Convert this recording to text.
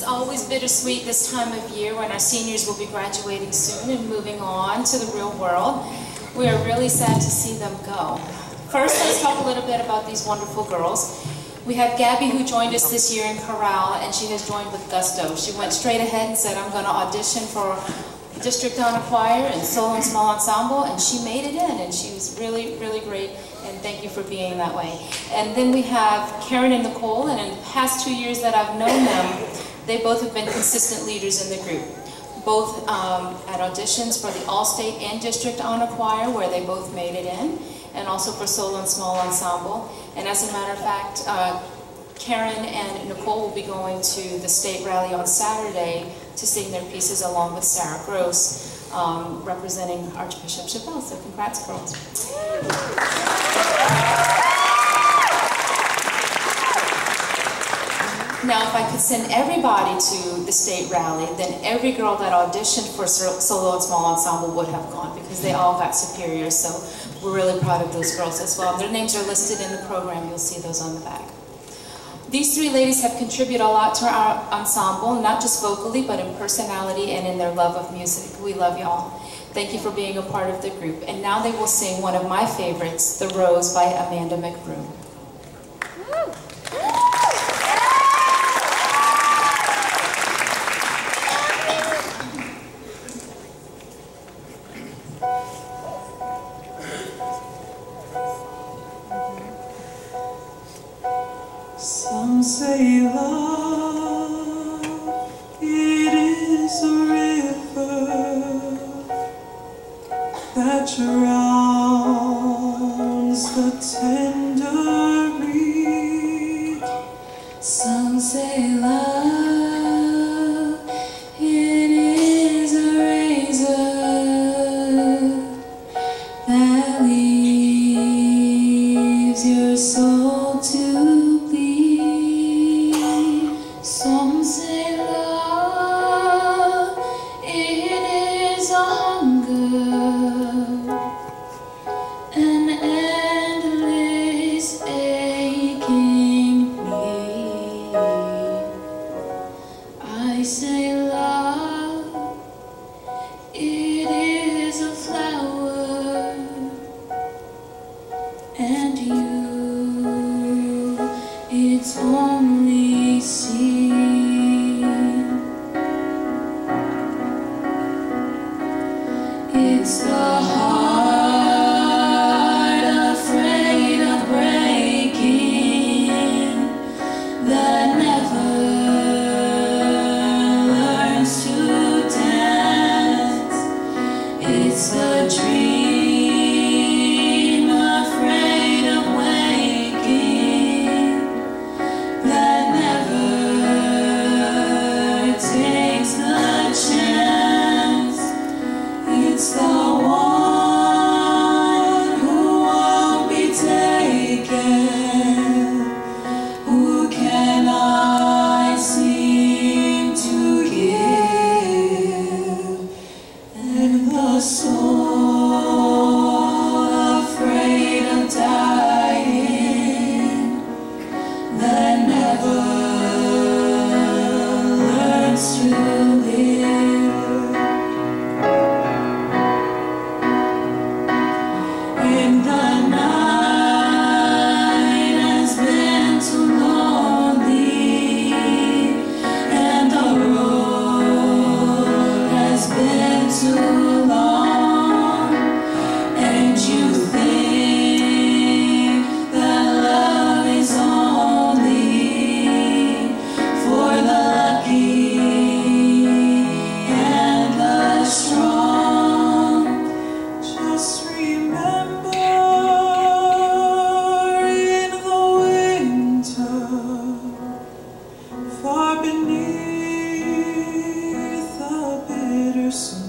always bittersweet this time of year when our seniors will be graduating soon and moving on to the real world. We are really sad to see them go. First, let's talk a little bit about these wonderful girls. We have Gabby, who joined us this year in chorale, and she has joined with gusto. She went straight ahead and said, I'm going to audition for District Honor Choir and Solo and Small Ensemble, and she made it in, and she was really, really great, and thank you for being that way. And then we have Karen and Nicole, and in the past 2 years that I've known them, they both have been consistent leaders in the group. Both at auditions for the All-State and District Honor Choir, where they both made it in, and also for Solo and Small Ensemble. And as a matter of fact, Karen and Nicole will be going to the state rally on Saturday to sing their pieces along with Sarah Gross, representing Archbishop Chapelle. So congrats, girls. Now, if I could send everybody to the state rally, then every girl that auditioned for Solo and Small Ensemble would have gone, because they all got superior. So we're really proud of those girls as well. Their names are listed in the program. You'll see those on the back. These three ladies have contributed a lot to our ensemble, not just vocally, but in personality and in their love of music. We love y'all. Thank you for being a part of the group. And now they will sing one of my favorites, The Rose by Amanda McBroom. Some say love, it is a river that drowns the tender reed. Some say love, it is a razor that leaves your soul to bleed. Some say love, it is a hunger, an endless aching need. I say love, it is a flower, and you, its only seed. It's the heart afraid of breaking that never learns to dance. It's the dream afraid of waking that never takes the chance. It's the one who won't be taken. Who can I seem to give? And the soul afraid of dying that never learns to live. In the night has been too lonely, and the road has been too long, and you think that love is only for the lucky and the strong. Just remember, in the winter, far beneath the bitter snow,